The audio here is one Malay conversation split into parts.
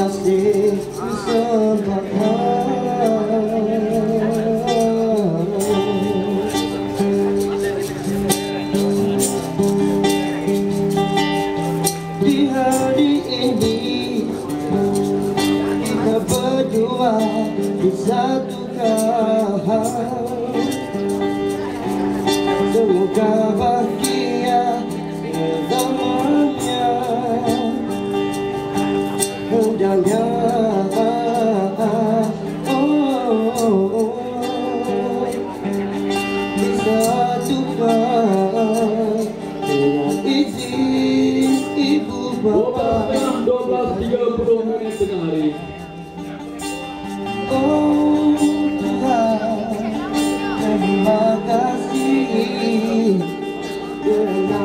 kasih di hari ini kita berdua disatukan. Semoga bahagia selamanya. Mudahnya disatukan dengan izin ibu bapa. 12.30 menit tengah hari. Oh Tuhan, terima kasih kerana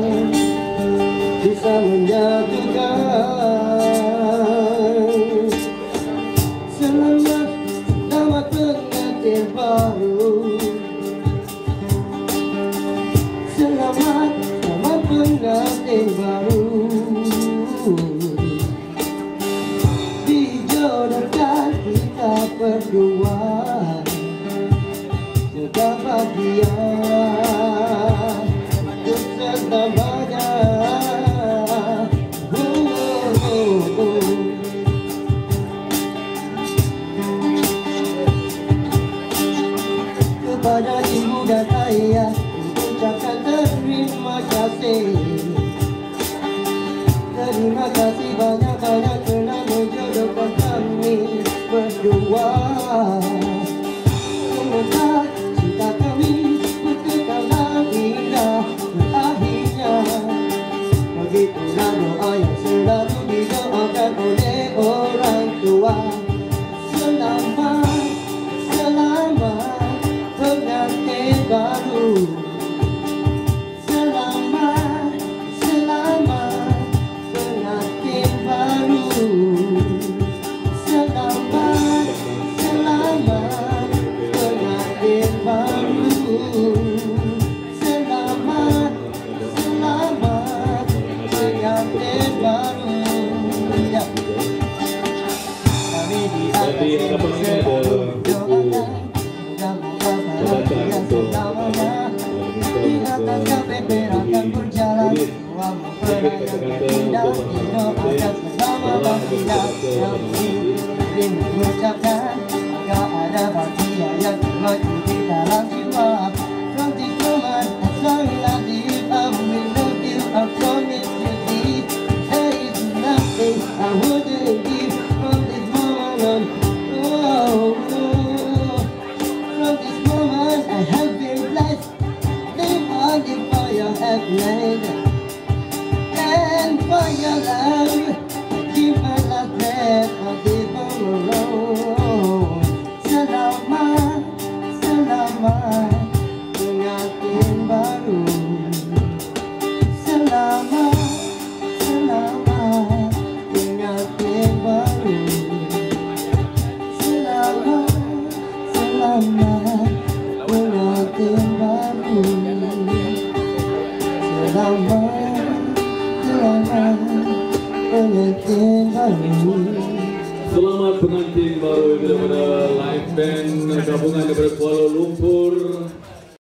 bisa menyatukan. Selamat, selamat pengantin baru. Selamat, selamat pengantin baru. Dijodohkan kita berdua, juga bahagia untuk selamanya. Kepada ibu dan ayah ucapkan terima kasih. Terima kasih banyak-banyak kerana menjodohkan kami berdua. Semoga cinta kami berkekal dan indah berakhirnya. Begitulah doa yang selalu didoakan oleh orang tua. Selamat, selamat pengantin baru. Selamat, selamat pengantin baru. Selamat, selamat pengantin baru. Selamat, selamat pengantin baru. Ya. Kami di atas selalu doakan, moga-moga bahagia selamanya. Di atas kafe akan berjalan, uang mempelai yang indah, didoakan selama bahagia. Kami ingin mengucapkan agar ada bahagia yang terlaju di dalam jiwa. From this moment, as long as I live, I will love you. I promise you this. There is nothing I wouldn't give from this moment on. Oh, from this moment I have been blessed. Live only for your happiness and for your love. I give my last breath for this moment alone. Selamat, selamat pengantin baru. Selamat, selamat pengantin baru. Selamat, selamat pengantin baru. Selamat, selamat pengantin baru. Selamat pengantin baru daripada live band gabungan daripada Kuala Lumpur.